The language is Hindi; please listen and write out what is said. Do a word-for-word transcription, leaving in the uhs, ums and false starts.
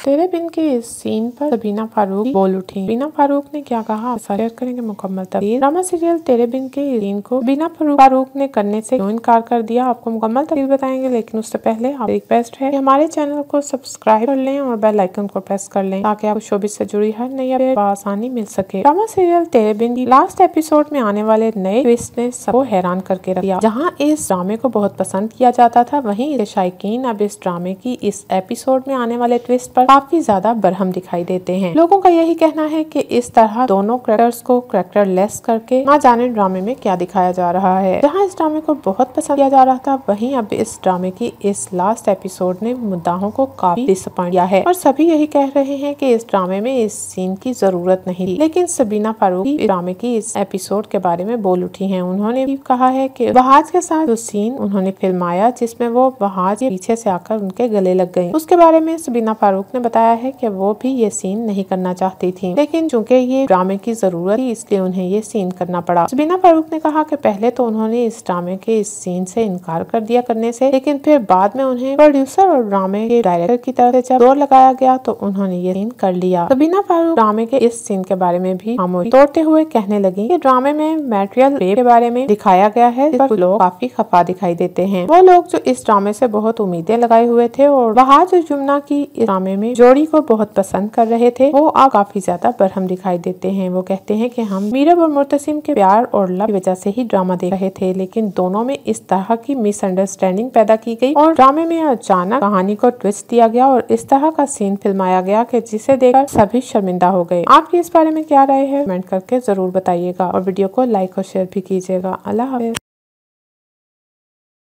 तेरे बिन के इस सीन पर सबीना फारूक बोल उठी। सबीना फारूक ने क्या कहा, शेयर करेंगे मुकम्मल तफसीर। ड्रामा सीरियल तेरे बिन के इस सीन को सबीना फारूक ने करने से क्यों इनकार कर दिया, आपको मुकम्मल तफसीर बताएंगे। लेकिन उससे पहले आप रिक्वेस्ट है कि हमारे चैनल को सब्सक्राइब कर लें और बेल आइकन को प्रेस कर लें ताकि आपको शोबिस से जुड़ी हर नई अपडेट आसानी मिल सके। ड्रामा सीरियल तेरे बिन की लास्ट एपिसोड में आने वाले नए ट्विस्ट ने सबको हैरान करके रख दिया। जहाँ इस ड्रामे को बहुत पसंद किया जाता था, वहीं शायकीन अब इस ड्रामे की इस एपिसोड में आने वाले ट्विस्ट पर काफी ज्यादा बरहम दिखाई देते हैं। लोगों का यही कहना है कि इस तरह दोनों कैरेक्टर्स को कैरेक्टर लेस करके ना जाने ड्रामे में क्या दिखाया जा रहा है। जहां इस ड्रामे को बहुत पसंद किया जा रहा था, वहीं अब इस ड्रामे की इस लास्ट एपिसोड ने मुद्दाहों को काफी डिसअपॉइंट किया है और सभी यही कह रहे हैं कि इस ड्रामे में इस सीन की जरूरत नहीं थी। लेकिन सबीना फारूक इस ड्रामे की इस एपिसोड के बारे में बोल उठी है। उन्होंने भी कहा है कि वहाज के साथ जो सीन उन्होंने फिल्माया जिसमें वो वहाज के पीछे से आकर उनके गले लग गई, उसके बारे में सबीना फारूक ने बताया है कि वो भी ये सीन नहीं करना चाहती थी, लेकिन चूंकि ये ड्रामे की जरूरत थी इसलिए उन्हें ये सीन करना पड़ा। सबीना फारूक ने कहा कि पहले तो उन्होंने इस ड्रामे के इस सीन से इनकार कर दिया करने से, लेकिन फिर बाद में उन्हें प्रोड्यूसर और ड्रामे के डायरेक्टर की तरफ से जब जोर लगाया गया तो उन्होंने ये सीन कर लिया। सबीना फारूक ड्रामे के इस सीन के बारे में भी खामोशी तोड़ते हुए कहने लगी कि ड्रामे में मैटेरियल रेप के बारे में दिखाया गया है, जिस पर लोग काफी खफा दिखाई देते हैं। वो लोग जो इस ड्रामे से बहुत उम्मीदें लगाए हुए थे और वहाज और जुमना की इस ड्रामे में जोड़ी को बहुत पसंद कर रहे थे, वो अब काफी ज्यादा बरहम दिखाई देते हैं। वो कहते हैं कि हम मीरब और मुर्तसिम के प्यार और लव की वजह से ही ड्रामा देख रहे थे, लेकिन दोनों में इस तरह की मिसअंडरस्टैंडिंग पैदा की गई और ड्रामे में अचानक कहानी को ट्विस्ट दिया गया और इस तरह का सीन फिल्माया गया कि जिसे देखकर सभी शर्मिंदा हो गए। आपकी इस बारे में क्या राय है, कमेंट करके जरूर बताइएगा और वीडियो को लाइक और शेयर भी कीजिएगा। अल्लाह हाफ़िज़।